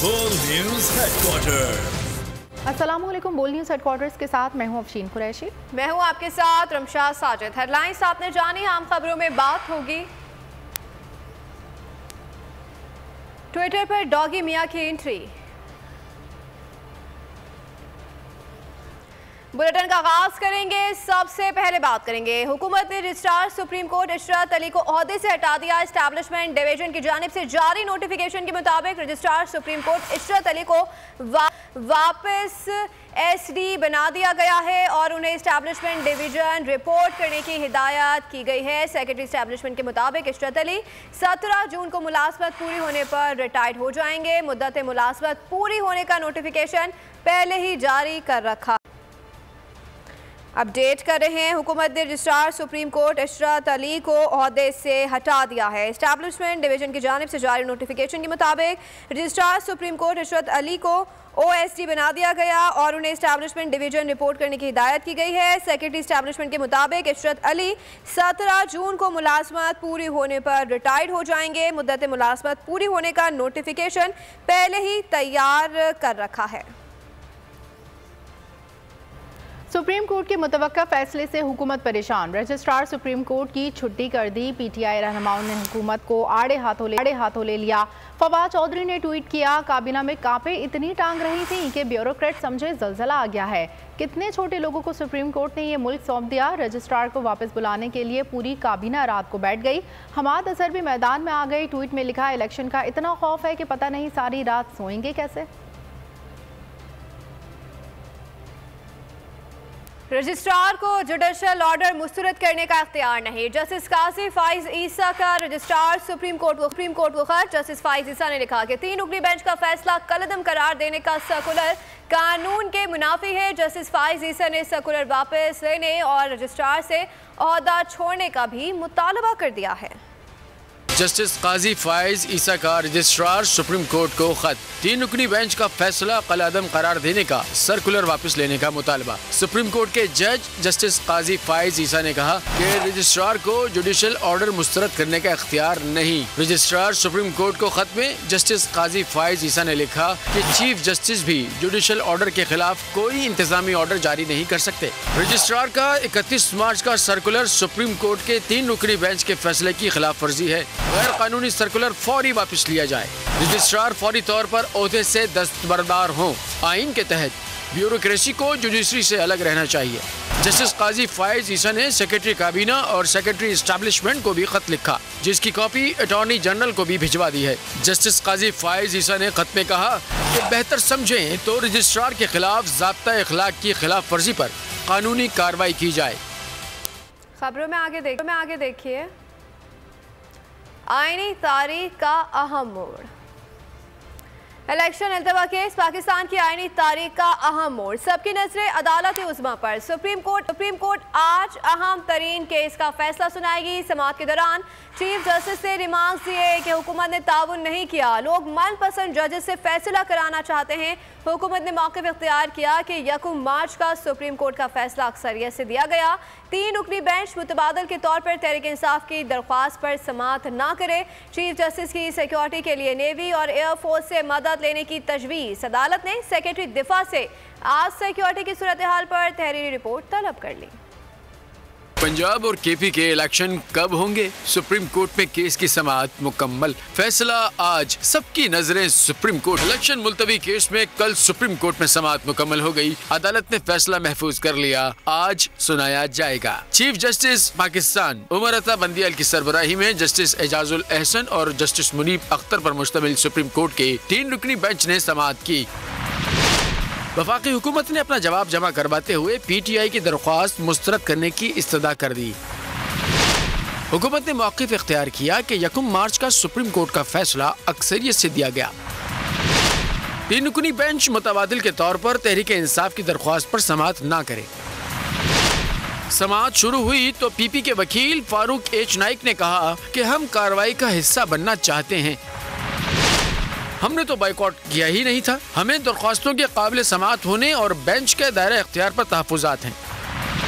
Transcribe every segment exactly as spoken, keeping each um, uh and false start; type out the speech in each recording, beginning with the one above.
बोल news headquarter. अस्सलामुअलैकुम। बोल न्यूज हेडक्वार्टर्स के साथ मैं हूं अफशीन कुरैशी। मैं हूं आपके साथ रमशा साजिद। हेडलाइंस आपने जानी, आम खबरों में बात होगी। ट्विटर पर डॉगी मियां की एंट्री। बुलेटिन का आगाज करेंगे। सबसे पहले बात करेंगे, हुकूमत ने registrar supreme court Ishrat Ali को ओहदे से हटा दिया। एस्टैब्लिशमेंट डिवीजन की जानिब से जारी नोटिफिकेशन के मुताबिक registrar supreme court Ishrat Ali को वा, वापस एसडी बना दिया गया है और उन्हें एस्टैब्लिशमेंट डिवीजन रिपोर्ट करने की हिदायत की गई है। सेक्रेटरी एस्टैब्लिशमेंट के मुताबिक इशरत अली सत्रह जून को मुलाजमत पूरी होने पर रिटायर्ड हो जाएंगे। मुद्दत मुलाजमत पूरी होने का नोटिफिकेशन पहले ही जारी कर रखा। अपडेट कर रहे हैं, हुकूमत ने registrar supreme court Ishrat Ali को ओहदे से हटा दिया है। एस्टैब्लिशमेंट डिवीजन की जानिब से जारी नोटिफिकेशन के मुताबिक registrar supreme court Ishrat Ali को ओएसडी बना दिया गया और उन्हें एस्टैब्लिशमेंट डिवीजन रिपोर्ट करने की हिदायत की गई है। सेक्रेटरी एस्टैब्लिशमेंट के मुताबिक इशरत अली सत्रह जून को मुलाजमत पूरी होने पर रिटायर्ड हो जाएंगे। मुद्दत मुलाजमत पूरी होने का नोटिफिकेशन पहले ही तैयार कर रखा है। सुप्रीम कोर्ट के मुतवक्का फैसले से हुकूमत परेशान। रजिस्ट्रार सुप्रीम कोर्ट की छुट्टी कर दी। पीटीआई रहनुमाओं ने हुकूमत को आड़े हाथों ले आड़े हाथों ले लिया। फवाद चौधरी ने ट्वीट किया, काबीना में कांपे इतनी टांग रही थी कि ब्यूरोक्रेट समझे जलजला आ गया है। कितने छोटे लोगों को सुप्रीम कोर्ट ने ये मुल्क सौंप दिया। रजिस्ट्रार को वापस बुलाने के लिए पूरी काबीना रात को बैठ गई। हमाद अजहर भी मैदान में आ गई। ट्वीट में लिखा, इलेक्शन का इतना खौफ है कि पता नहीं सारी रात सोएंगे कैसे। रजिस्ट्रार को जुडिशल ऑर्डर मुस्तरद करने का इख्तियार नहीं। जस्टिस काजी फाइज ईसा का रजिस्ट्रार सुप्रीम कोर्ट को सुप्रीम कोर्ट को खत। जस्टिस फाइज ईसा ने लिखा कि तीन रुकनी बेंच का फैसला कलअदम करार देने का सर्कुलर कानून के मुनाफी है। जस्टिस फाइज ईसा ने सर्कुलर वापस लेने और रजिस्ट्रार से ओहदा छोड़ने का भी मुतालबा कर दिया है। जस्टिस काजी फाइज ईसा का रजिस्ट्रार सुप्रीम कोर्ट को खत। तीन रुकनी बेंच का फैसला कलअदम करार देने का सर्कुलर वापस लेने का मुतालबा। सुप्रीम कोर्ट के जज जस्टिस काजी फाइज ईसा ने कहा कि रजिस्ट्रार को जुडिशल ऑर्डर मुस्तरद करने का इख्तियार नहीं। रजिस्ट्रार सुप्रीम कोर्ट को खत में जस्टिस काजी फाइज ईसा ने लिखा कि चीफ जस्टिस भी जुडिशल ऑर्डर के खिलाफ कोई इंतजामी ऑर्डर जारी नहीं कर सकते। रजिस्ट्रार का इकतीस मार्च का सर्कुलर सुप्रीम कोर्ट के तीन रुकनी बेंच के फैसले की खिलाफ वर्जी है। गैर कानूनी सर्कुलर फौरी वापस लिया जाए। रजिस्ट्रार फौरी तौर पर ओहदे से दस्तबरदार हों। आइन के तहत ब्यूरोक्रेसी को जुडिशरी से अलग रहना चाहिए। जस्टिस काजी फाइज ईसा ने सेक्रेटरी काबीना और सेक्रेटरी एस्टैब्लिशमेंट को भी खत लिखा, जिसकी कॉपी अटॉर्नी जनरल को भी भिजवा दी है। जस्टिस काजी फाइज ईसा ने खत में कहा कि बेहतर समझें तो रजिस्ट्रार के खिलाफ ज़ाब्ता इखलाक की खिलाफ वर्जी पर कानूनी कार्रवाई की जाए। खबरों में आगे देखिए में आगे देखिए आईनी तारीख का अहम मोड़। इलेक्शन इल्तवा केस, पाकिस्तान की आईनी तारीख का अहम मोड़। सबकी नजरें अदालत उज़्मा पर। सुप्रीम कोर्ट सुप्रीम कोर्ट आज अहम तरीन केस का फैसला सुनाएगी। समाअत के दौरान चीफ जस्टिस ने रिमार्क्स दिए कि हुकूमत ने ताउन नहीं किया, लोग मनपसंद जजेस से फैसला कराना चाहते हैं। हुकूमत ने मौक़िफ़ इख्तियार किया कि यकम मार्च का सुप्रीम कोर्ट का फैसला अक्सरियत से दिया गया। तीन रुकनी बेंच मुतबादल के तौर पर तहरीक इंसाफ की दरख्वास्त पर समाअत ना करे। चीफ जस्टिस की सिक्योरिटी के लिए नेवी और एयरफोर्स से मदद लेने की तजवीज़। अदालत ने सेक्रेटरी दिफा से आज सिक्योरिटी की सूरत हाल पर तहरीरी रिपोर्ट तलब कर ली। पंजाब और केपी के इलेक्शन कब होंगे? सुप्रीम कोर्ट में केस की समाअत मुकम्मल। फैसला आज। सबकी नजरें सुप्रीम कोर्ट। इलेक्शन मुलतवी केस में कल सुप्रीम कोर्ट में समाअत मुकम्मल हो गई। अदालत ने फैसला महफूज कर लिया। आज सुनाया जाएगा। चीफ जस्टिस पाकिस्तान उमर अता बंदियाल की सरबराही में जस्टिस एजाजुल एहसन और जस्टिस मुनीब अख्तर पर मुश्तमिल सुप्रीम कोर्ट के तीन रुकनी बेंच ने समाअत की। वफाकी हुकूमत ने अपना जवाब जमा करवाते हुए पीटीआई की दरख्वास्त मुस्तरद करने की इस्तदा कर दी। हुकूमत ने मौक़िफ़ इख्तियार किया कि यकम मार्च का सुप्रीम कोर्ट का फैसला अक्सरियत से दिया गया। तीन रुकनी बेंच मुतबादिल के तौर पर तहरीक इंसाफ की दरख्वास्त पर समाअत ना करे। समाअत शुरू हुई तो पीपी के वकील फारूक एच नाइक ने कहा कि हम कार्रवाई का हिस्सा बनना चाहते हैं। हमने तो बाइकआउट किया ही नहीं था। हमें दरख्वास्तों के काबिल समाअत होने और बेंच के दायरे इख्तियार पर तहफ़्फ़ुज़ात हैं।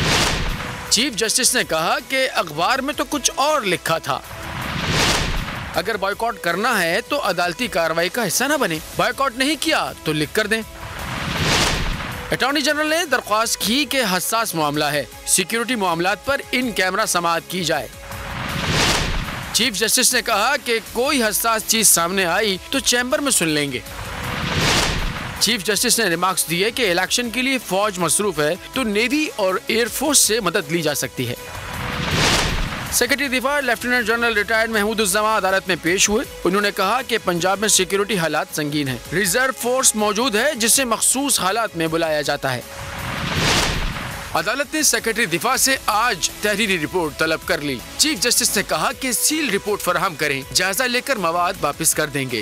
चीफ जस्टिस ने कहा कि अखबार में तो कुछ और लिखा था। अगर बॉयकॉट करना है तो अदालती कार्रवाई का हिस्सा न बने। बॉयकॉट नहीं किया तो लिख कर दें। अटॉर्नी जनरल ने दरख्वास्त की कि हसास मामला है, सिक्योरिटी मामलात पर इन कैमरा समाअत की जाए। चीफ जस्टिस ने कहा कि कोई हसास चीज सामने आई तो चैम्बर में सुन लेंगे। चीफ जस्टिस ने रिमार्क्स दिए कि इलेक्शन के लिए फौज मसरूफ है तो नेवी और एयरफोर्स से मदद ली जा सकती है। सेक्रेटरी दिफा lieutenant general retired Mahmood Uzzaman अदालत में पेश हुए। उन्होंने कहा कि पंजाब में सिक्योरिटी हालात संगीन है। रिजर्व फोर्स मौजूद है जिसे मखसूस हालात में बुलाया जाता है। अदालत ने सेक्रेटरी दिफा से आज तहरीरी रिपोर्ट तलब कर ली। चीफ जस्टिस ने कहा कि सील रिपोर्ट फराहम करें, जायजा लेकर मवाद वापस कर देंगे।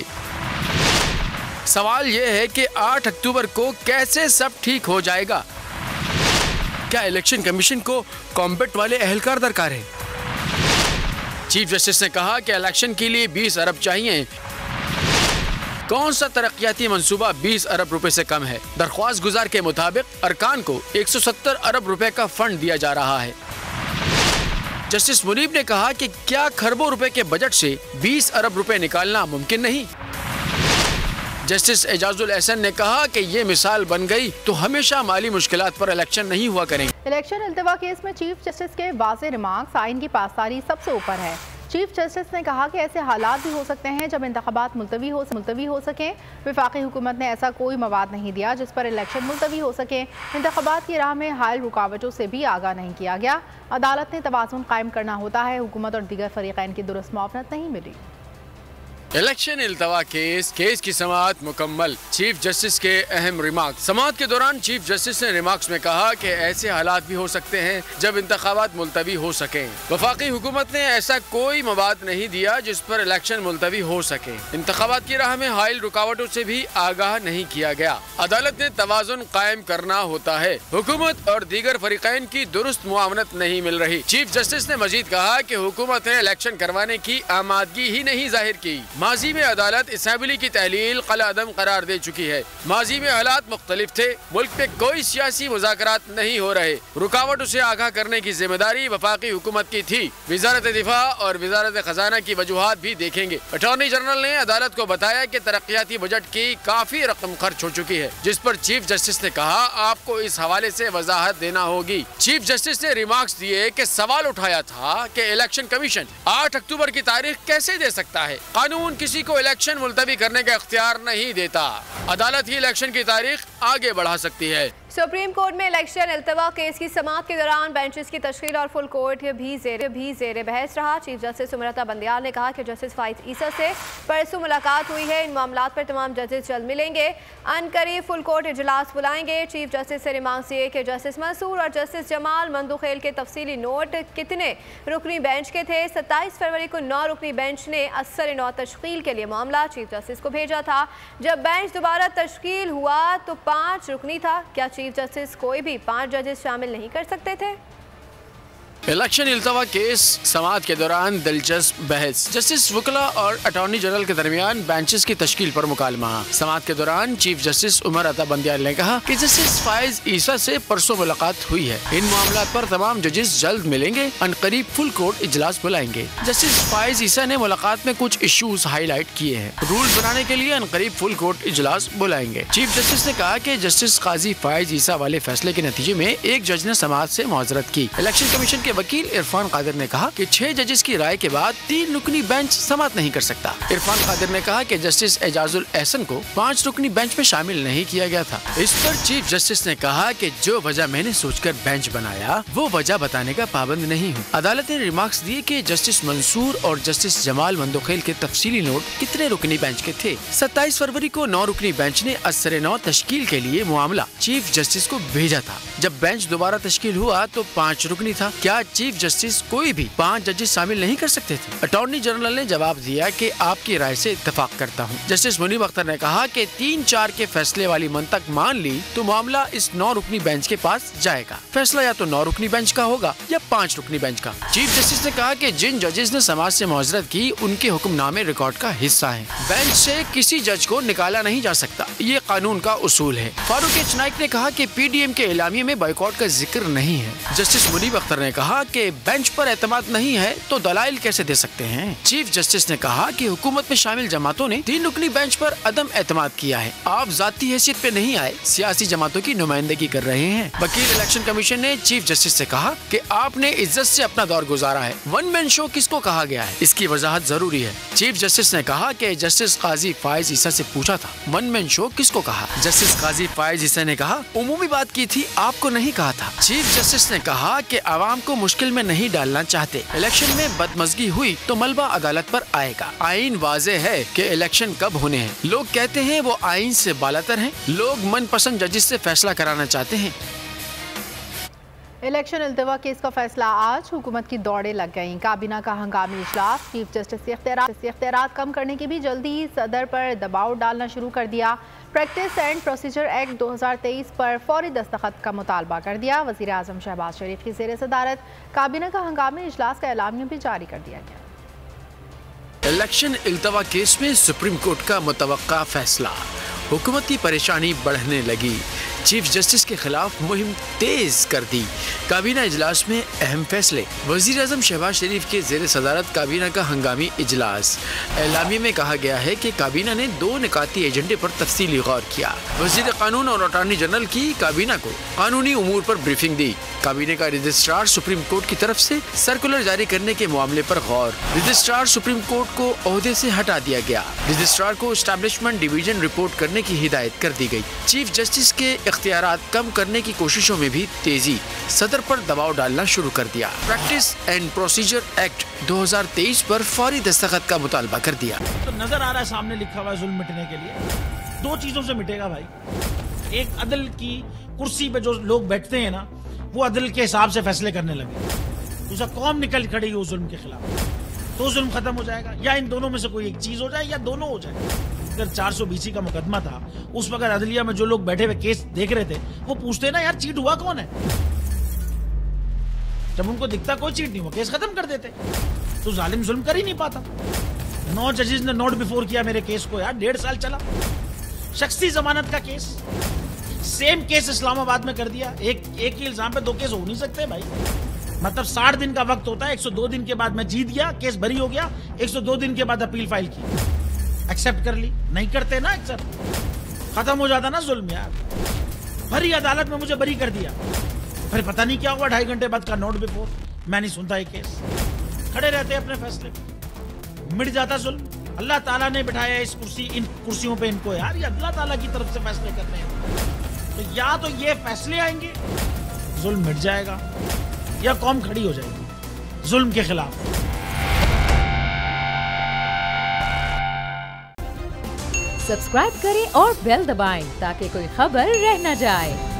सवाल ये है कि आठ अक्टूबर को कैसे सब ठीक हो जाएगा? क्या इलेक्शन कमीशन को कॉम्बैट वाले एहलकार दरकार है? चीफ जस्टिस ने कहा कि इलेक्शन के लिए बीस अरब चाहिए। कौन सा तरक्याती मंसूबा बीस अरब रुपए से कम है? दरख्वास्त गुजार के मुताबिक अरकान को एक सौ सत्तर अरब रुपए का फंड दिया जा रहा है। जस्टिस मुनीब ने कहा कि क्या खरबों रुपए के बजट से बीस अरब रुपए निकालना मुमकिन नहीं? जस्टिस एजाजुल एहसन ने कहा कि ये मिसाल बन गई तो हमेशा माली मुश्किलात पर इलेक्शन नहीं हुआ करेंगे। इलेक्शन इल्तिवा केस में चीफ जस्टिस के वाज़ेह रिमार्क्स आइन की पासदारी सबसे ऊपर है। चीफ जस्टिस ने कहा कि ऐसे हालात भी हो सकते हैं जब इंतखाबात मुलतवी हो मुलतवी हो सकें। वफाकी हुकूमत ने ऐसा कोई मवाद नहीं दिया जिस पर इलेक्शन मुलतवी हो सके। इंतखाबात की राह में हायल रुकावटों से भी आगाह नहीं किया गया। अदालत ने तवाज़ुन कायम करना होता है। हुकूमत और दीगर फरीक़ैन की दुरुस्त मुआवनत नहीं मिली। इलेक्शन इल्तवा केस केस की समाअत मुकम्मल। चीफ जस्टिस के अहम रिमार्क। समाअत के दौरान चीफ जस्टिस ने रिमार्क्स में कहा कि ऐसे हालात भी हो सकते हैं जब इंतखाबात मुलतवी हो सकें। वफाकी हुकूमत ने ऐसा कोई मवाद नहीं दिया जिस पर इलेक्शन मुलतवी हो सके। इंतखाबात की राह में हायल रुकावटों से भी आगाह नहीं किया गया। अदालत ने तवाज़ुन कायम करना होता है। हुकूमत और दीगर फरीक़ैन की दुरुस्त मुआवनत नहीं मिल रही। चीफ जस्टिस ने मजीद कहा कि हुकूमत ने इलेक्शन करवाने की आमादगी ही नहीं जाहिर की। माजी में अदालत असेंबली की तहलील कलअदम करार दे चुकी है। माजी में हालात मुख्तलिफ थे। मुल्क पे कोई सियासी मुज़ाकरात नहीं हो रहे। रुकावटों से आगाह करने की जिम्मेदारी वफाकी हुकूमत की थी। वजारत दिफा और वजारत खजाना की वजूहात भी देखेंगे। अटॉर्नी जनरल ने अदालत को बताया कि तरक्याती बजट की काफी रकम खर्च हो चुकी है, जिस पर चीफ जस्टिस ने कहा आपको इस हवाले से वजाहत देना होगी। चीफ जस्टिस ने रिमार्क्स दिए कि सवाल उठाया था कि इलेक्शन कमीशन आठ अक्टूबर की तारीख कैसे दे सकता है? कानून किसी को इलेक्शन मुलतवी करने का इख्तियार नहीं देता। अदालत ही इलेक्शन की तारीख आगे बढ़ा सकती है। सुप्रीम कोर्ट में इलेक्शन इल्तवा केस की समाअत के दौरान बेंचेस की तश्कील और फुल कोर्ट भी जेर भी जेर बहस रहा। चीफ जस्टिस उमरता बंदियाल ने कहा कि जस्टिस फाइज ईसा से परसों मुलाकात हुई है। इन मामलात पर तमाम जजेस जल्द मिलेंगे। अनकरीब फुल कोर्ट इजलास बुलाएंगे। चीफ जस्टिस से रिमार्क्स दिए कि जस्टिस मंसूर और जस्टिस जमाल मंदुखेल के तफसीली नोट कितने रुकनी बेंच के थे। सत्ताईस फरवरी को नौ रुकनी बेंच ने असर नौ तश्कील के लिए मामला चीफ जस्टिस को भेजा था। जब बेंच दोबारा तश्कील हुआ तो पाँच रुकनी था। क्या चीफ जस्टिस कोई भी पांच जजेस शामिल नहीं कर सकते थे? इलेक्शन इल्तवा केस समाअत के दौरान दिलचस्प बहस। जस्टिस वकला और अटॉर्नी जनरल के दरमियान बेंचेस की तश्कील पर मुकालमा। समाअत के दौरान चीफ जस्टिस उमर अता बंदियाल ने कहा कि जस्टिस फाइज ईसा से परसों मुलाकात हुई है। इन मामलात पर तमाम जजेस जल्द मिलेंगे। अनकरीब फुल कोर्ट इजलास बुलाएंगे। जस्टिस फाइज ईसा ने मुलाकात में कुछ इशूज हाईलाइट किए हैं। रूल बनाने के लिए अनकरीब फुल कोर्ट इजलास बुलाएंगे। चीफ जस्टिस ने कहा कि जस्टिस काजी फाइज ईसा वाले फैसले के नतीजे में एक जज ने समाअत से मुआजरत की। इलेक्शन कमीशन के वकील इरफान कादिर ने कहा कि छह जजेस की राय के बाद तीन रुकनी बेंच समाअत नहीं कर सकता। इरफान कादिर ने कहा कि जस्टिस एजाजुल एहसन को पाँच रुकनी बेंच में शामिल नहीं किया गया था। इस पर चीफ जस्टिस ने कहा कि जो वजह मैंने सोचकर बेंच बनाया वो वजह बताने का पाबंद नहीं हूँ। अदालत ने रिमार्क्स दिए कि जस्टिस मंसूर और जस्टिस जमाल मंदोखेल के तफसीली नोट कितने रुकनी बेंच के थे। सत्ताईस फरवरी को नौ रुकनी बेंच ने असर नौ तश्कील के लिए मामला चीफ जस्टिस को भेजा था। जब बेंच दोबारा तश्कील हुआ तो पाँच रुकनी था। क्या चीफ जस्टिस कोई भी पाँच जजेस शामिल नहीं कर सकते थे? अटॉर्नी जनरल ने जवाब दिया कि आपकी राय से इत्तेफाक करता हूँ। जस्टिस मुनीब अख्तर ने कहा कि तीन चार के फैसले वाली मंतक मान ली तो मामला इस नौ रुकनी बेंच के पास जाएगा। फैसला या तो नौ रुकनी बेंच का होगा या पाँच रुकनी बेंच का। चीफ जस्टिस ने कहा कि जिन जजेस ने समाज से मुआजरत की उनके हुक्मनामे रिकॉर्ड का हिस्सा है। बेंच से किसी जज को निकाला नहीं जा सकता, ये कानून का उसूल है। फारूक एच नाइक ने कहा कि पी डी एम के एलामिये में बॉयकॉट का जिक्र नहीं है। जस्टिस मुनीब अख्तर ने कहा कहा कि बेंच पर एतमाद नहीं है तो दलाइल कैसे दे सकते हैं। चीफ जस्टिस ने कहा कि हुकूमत में शामिल जमातों ने तीन रुकनी बेंच पर अदम एतमाद किया है। आप जाती हैसियत पे नहीं आए, सियासी जमातों की नुमाइंदगी कर रहे हैं। वकील इलेक्शन कमीशन ने चीफ जस्टिस से कहा कि आपने इज्जत से अपना दौर गुजारा है। वन मैन शो किसको कहा गया है, इसकी वजाहत जरूरी है। चीफ जस्टिस ने कहा कि जस्टिस काजी फायज ईसा से पूछा था, वन मैन शो किसको कहा। जस्टिस काजी फायज ईसा ने कहा, उमूमी बात की थी, आपको नहीं कहा था। चीफ जस्टिस ने कहा कि आवाम को मुश्किल में नहीं डालना चाहते। इलेक्शन में बदमजगी हुई तो मलबा अदालत पर आएगा। आईन वाज़े है कि इलेक्शन कब होने हैं। लोग कहते हैं वो आईन से बालातर हैं। लोग मनपसंद जजिस से फैसला कराना चाहते हैं। इलेक्शन इल्तवा केस का फैसला आज, हुकूमत की दौड़े लग गईं। काबीना का हंगामी इजलास, चीफ जस्टिस के इख्तियारात कम करने की भी जल्दी सदर पर दबाव डालना शुरू कर दिया। प्रैक्टिस एंड प्रोसीजर एक्ट दो हज़ार तेईस पर फौरी दस्तखत का मुतालबा कर दिया। वज़ीर आज़म शहबाज शरीफ की ज़ेर सदारत काबीना का हंगामी इजलास का एलामिया भी जारी कर दिया गया। इलेक्शन इल्तवा केस में सुप्रीम कोर्ट का मुतवक्का फैसला, हुकूमत की परेशानी बढ़ने लगी। चीफ जस्टिस के खिलाफ मुहिम तेज कर दी। काबीना इजलास में अहम फैसले, वज़ीर आज़म शहबाज शरीफ के ज़ेर सदारत काबीना का हंगामी इजलास। एलामी में कहा गया है कि काबीना ने दो निकाती एजेंडे पर तफसीली गौर किया। वज़ीर कानून और अटॉर्नी जनरल की काबीना को कानूनी उमूर पर ब्रीफिंग दी। काबीने का रजिस्ट्रार सुप्रीम कोर्ट की तरफ से सर्कुलर जारी करने के मामले पर गौर। रजिस्ट्रार सुप्रीम कोर्ट को ओहदे से हटा दिया गया। रजिस्ट्रार को एस्टैब्लिशमेंट डिवीजन रिपोर्ट करने की हिदायत कर दी गई। चीफ जस्टिस के इख्तियारात कम करने की कोशिशों में भी तेजी, सदर पर दबाव डालना शुरू कर दिया। प्रैक्टिस एंड प्रोसीजर एक्ट दो हज़ार तेईस पर फौरी दस्तखत का मुतालबा कर दिया। तो नजर आ रहा है सामने लिखा हुआ है जुल्म मिटने के लिए। दो चीजों से मिटेगा भाई। एक, अदल की कुर्सी पे जो लोग बैठते हैं ना, वो अदल के हिसाब से फैसले करने लगे। दूसरा, कौम निकल खड़ी उस जुल्म के खिलाफ, तो जुल्म खत्म हो जाएगा। या इन दोनों में से कोई एक चीज हो जाए या दोनों हो जाए। अगर चार सौ बीसी का मुकदमा था, उस वक्त अदलिया में जो लोग बैठे हुए केस देख रहे थे, वो पूछते ना यार चीट हुआ कौन है। जब उनको दिखता कोई चीट नहीं हुआ, केस खत्म कर देते। तो जालिम जुल्म कर ही नहीं पाता। नौ जजेस ने नोट बिफोर किया मेरे केस को, यार डेढ़ साल चला। शख्सी जमानत का केस, सेम केस इस्लामाबाद में कर दिया। एक एक ही इल्जाम पे दो केस हो नहीं सकते भाई। मतलब साठ दिन का वक्त होता है। एक सौ दो दिन के बाद मैं जीत गया, केस बरी हो गया। एक सौ दो दिन के बाद अपील फाइल की, एक्सेप्ट कर ली। नहीं करते ना एक्सेप्ट, खत्म हो जाता ना जुल्म यार। भरी अदालत में मुझे बरी कर दिया, फिर पता नहीं क्या हुआ, ढाई घंटे बाद का नोट बिफोर। मैं नहीं सुनता ये केस, खड़े रहते अपने फैसले पे, मिट जाता जुल्म। अल्लाह ताला ने बिठाया इस कुर्सी, इन कुर्सियों पे इनको यार, ये अल्लाह ताला की तरफ से फैसले करने हैं। तो या तो ये फैसले आएंगे, जुल्म मिट जाएगा, या कौम खड़ी हो जाएगी जुल्म के खिलाफ। सब्सक्राइब करें और बेल दबाएं ताकि कोई खबर रह न जाए।